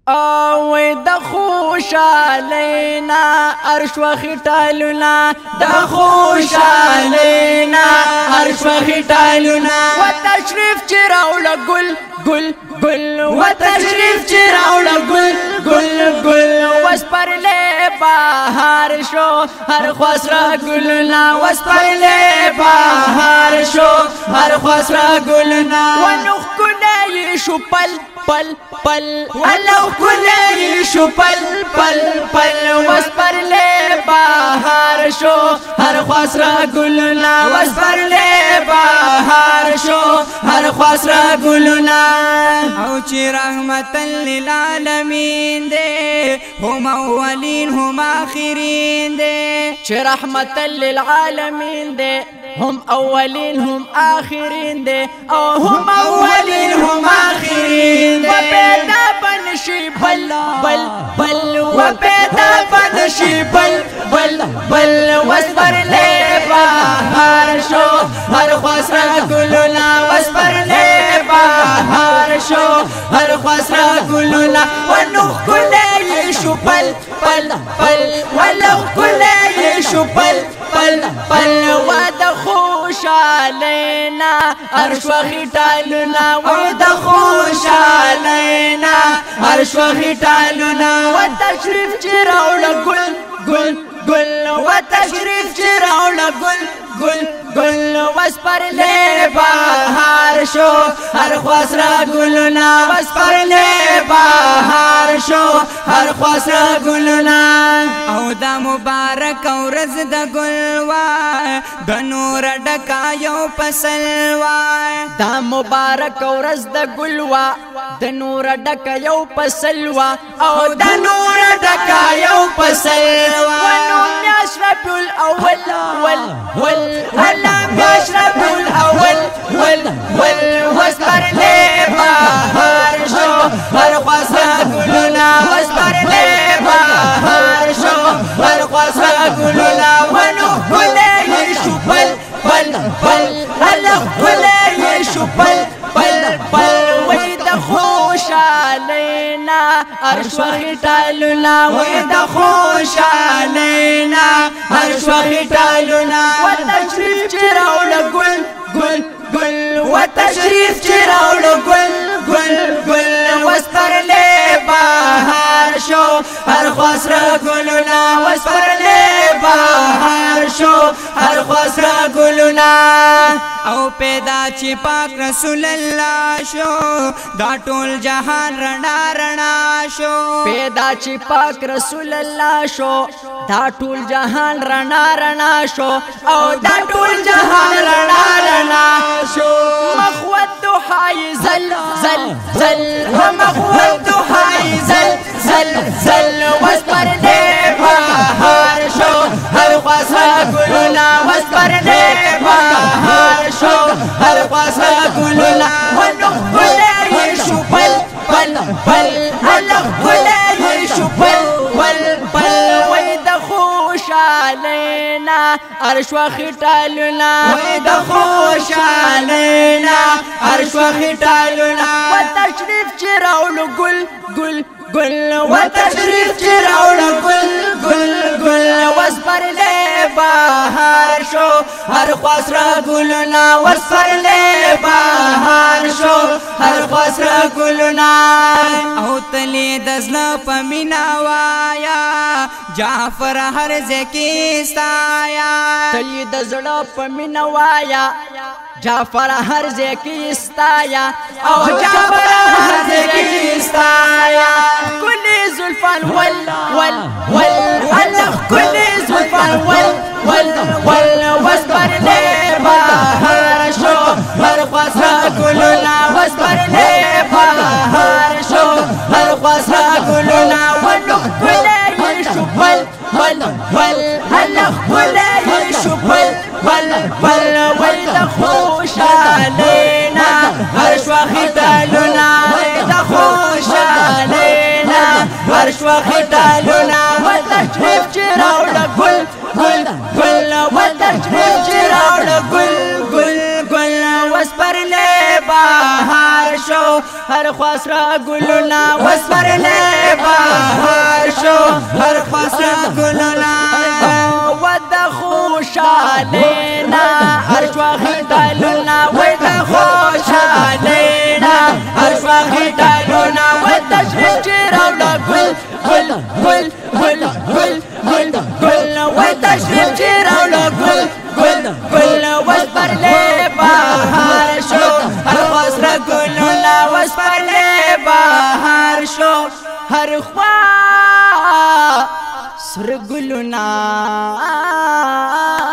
او د خوشالینا عرش و خټالونا د خوشالینا عرش و خټالونا و تشریف چراول گل گل گل و تشریف چراول گل گل گل وسپرله بهار شو هر خسرا گلنا وسپرله بهار شو هر خسرا گلنا و نخ کلی شو پل پل پل الله کلی شو پل پل پل وسپرله بهار شو هر خسرا گلنا وسپرله بهار شو هر خسرا گلنا او چې رحمت للعالمین دے هم اولین هم آخرین دے چې رحمت للعالمین دے هم اولین هم آخرین دے او هم اولین هم آخرین دے و پیدا بنشی بل بل بل و پیدا بنشی بل بل بل وسپر لے بہار شو ہر خسرا گلنا وسپر لے بہار شو ہر خسرا گلنا ونخ کلی شو پل پل پل ولو کلی شو پل پل پل ود خوشالینا عرش و خټالونا ود خوشالینا عرش و خټالونا و تشریف چراول گل گل گل و تشریف چراول گل گل گل وسپرله بهار شو هر خسرا گلنا وسپرله بهار شو هر خسرا گلنا او دا مبارک ورځ د ګل وای د نور ډکا یو فصل وای دا مبارک ورځ د ګل وا د نور ډکا یو فصل وا او د نور ډکا یو فصل وا ونو اشرف الاول ول ول هلا اشرف الاول ول ول وسپرله بهار شو هر خسرا گلنا وسپرله بهار شو هر خسرا گلنا ونو کلی شو پل پل پل هلا کلی شو پل پل پل وې د خوشالینا عرش و خټالونا وې د خوشالینا عرش و خټالونا و تشریف چراول گل گل گل و تشریف چراول گل گل گل وسپرله بهار شو هر خسرا گلنا وسپرله بهار شو هر خسرا گلنا او پیدا چې پاک رسول الله شو دا ټول جهان رڼا رڼا شو پیدا چې پاک رسول الله شو دا ټول جهان رڼا رڼا شو او دا ټول جهان رڼا رڼا شو مخوت دحای زل زل زل مخوت دحای زل زل زل وسپرله بهار شو هر خسرا گلنا وسپرله بهار شو هر خسرا گلنا ونخ کلی شو پل پل پل هلخ کلی شو پل پل پل وې د خوشالینا عرش و خټالونا وې د خوشالینا عرش و خټالونا و تشریف چراول گل گل گل و تشریف چراول گل گل گل وسپرله بهار شو هر خسرا گلنا وسپرله بهار شو هر خسرا گلنا او تلی دزلا پمینا وایا جعفر هر ځکه استایا تلی دزلا پمینا وایا جعفر هر ځکه استایا او جعفر هر ځکه استایا کلی زلفان ول ول ول الله کلی زلفان ول ول ول وسپرله بهار شو هر خسرا گلنا وسپرله بهار شو هر خسرا گلنا ونخ کلی شو پل پل پل الله کلی شو پل پل پل وې د خوشالینا عرش و خټالونا وې د خوشالینا عرش و خټالونا و تشریف چراول گل گل گل و تشریف چراول گل گل گل وسپرله بهار شو هر خسرا گلنا وسپرله خوشحالینا هر وخت ټالونا وای د خوشحالینا هر وخت ټالونا وای تشریف چې راوړه ګل ګل ګل ګل ګل ګل ګل وای تشریف چې راوړه ګل ګل ګل وس پرلې بهار شو هر وسره ګلونه وس پرلې بهار شو هر خوا سر ګلونه